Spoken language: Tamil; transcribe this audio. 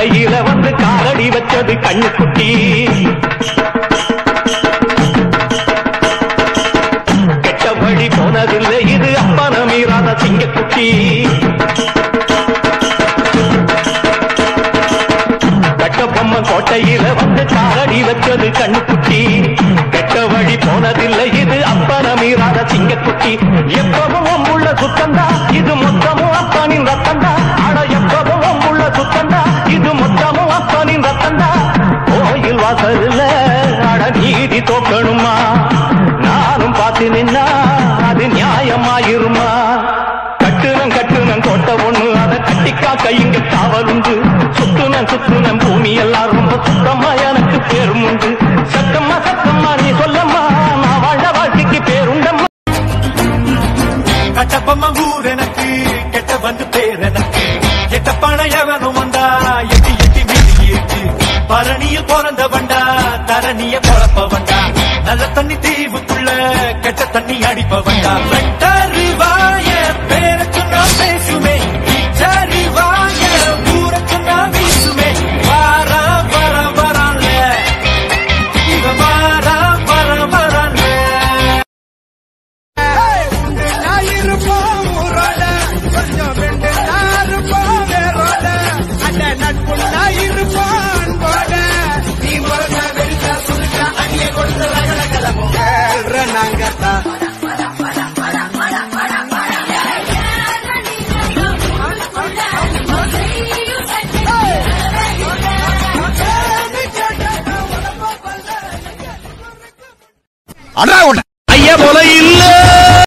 கோட்டையில வந்து காலடி வச்சது கண்ணுக்குட்டி. கெட்ட வழி போனதில்லை இது அப்பன மீறாத சிங்கக்குட்டி. கட்டபொம்மன் கோட்டையில வந்து காலடி வச்சது கண்ணுக்குட்டி. கெட்ட வழி போனதில்லை இது அப்பன மீறாத சிங்கக்குட்டி. எப்பவும் உள்ள சுத்தந்தா இது மொத்தமும் அப்பனின் ரத்தந்தா. ஆட எப்பவும் உள்ள சுத்தந்தா இது மொத்தமும் அப்பனின் ரத்தந்தா. கோயில் வாசல்ல அட நீதி தோக்கணுமா? நானும் பார்த்து நின்னா அது நியாயமாயிருமா? கட்டுனம் கோட்டை ஒண்ணு அதை கட்டிக்காக்க இங்கு காவல் உண்டு. சுத்துனம் பூமி எல்லாம் ரொம்ப சுத்தமா எனக்கு பேரும் உண்டு. சத்தம்மா நீ சொல்லம்மா நான் வாழ வாழ்க்கைக்கு பேருண்டம்மா. கட்டபொம்மன் ஊர் எனக்கு கெட்ட வந்து பேர் எனக்கு. கெட்ட பணையவனும் வந்தா எட்டி எட்டி மீதிட்டு. பரணியில் பிறந்த வண்டா தரணிய பொழப்ப வண்டா. நல்ல தண்ணி தீவுக்குள்ள கெட்ட தண்ணி அடிப்ப வண்டா. வெட்டறிவாய பேருக்கு நான் பேசுமே. சரிவாய ஊருக்கு நான் வீசுமே. வாரா வர வரால இவ வாரா வர வரால. இருப்போம் ஊரோட கொஞ்சம் ரெண்டு இருப்போம் வேரோட. அந்த நட்புள்ளா இருப்பான் போட. நீ முறைச்ச வெடிச்சா சுருச்சா அடியை கொடுத்து ரகல கிளம்பும் நாங்கத்தான். அடா